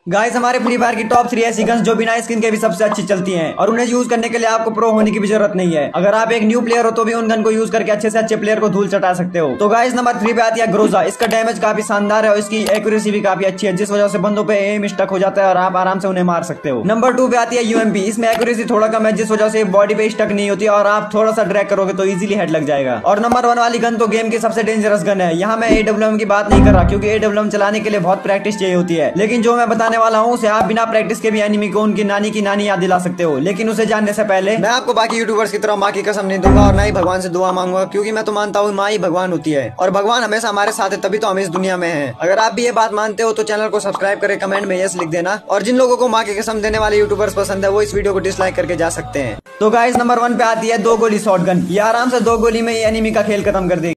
Guys हमारे free fire की top 3 ऐसी गन्स जो बिना स्किन के भी सबसे अच्छी चलती हैं और उन्हें यूज करने के लिए आपको प्रो होने की भी जरूरत नहीं है। अगर आप एक न्यू प्लेयर हो तो भी उन गन को यूज करके अच्छे से अच्छे प्लेयर को धूल चटा सकते हो। तो गाइस नंबर 3 पे आती है ग्रोजा। इसका डैमेज काफी शानदार है और इसकी एक्यूरेसी भी काफी अच्छी है, जिस वजह से बंदों पे एम स्टक हो जाता है और आप आराम से उन्हें मार सकते हो। नंबर 2 पे आती है यूएमपी। इसमें एक्यूरेसी थोड़ा कम है, जिस वजह से बॉडी पे स्टक नहीं होती और आप थोड़ा सा ड्रैग करोगे तो इजीली हेड लग जाएगा। और नंबर 1 वाली गन तो गेम की सबसे डेंजरस गन है। यहाँ मैं AWM की बात नहीं कर रहा, क्योंकि AWM चलाने के लिए बहुत प्रैक्टिस चाहिए होती है, लेकिन जो मैं बताने वाला हूँ उसे आप बिना प्रैक्टिस के भी एनिमी को उनकी नानी की नानी याद दिला सकते हो। लेकिन उसे जानने से पहले मैं आपको बाकी यूट्यूबर्स की तरह माँ की कसम नहीं दूंगा और ना ही भगवान से दुआ मांगूंगा, क्योंकि मैं तो मानता हूँ माँ ही भगवान होती है और भगवान हमेशा हमारे साथ है, तभी तो हम इस दुनिया में हैं। अगर आप भी ये बात मानते हो तो चैनल को सब्सक्राइब करके कमेंट में यस लिख देना। और जिन लोगों को माँ की कसम देने वाले यूट्यूबर्स पसंद है वो इस वीडियो को डिसलाइक करके जा सकते हैं। तो गाइस नंबर 1 पे आती है 2 गोली शॉटगन। ये आराम से 2 गोली में ये एनिमी का खेल खत्म कर देगी।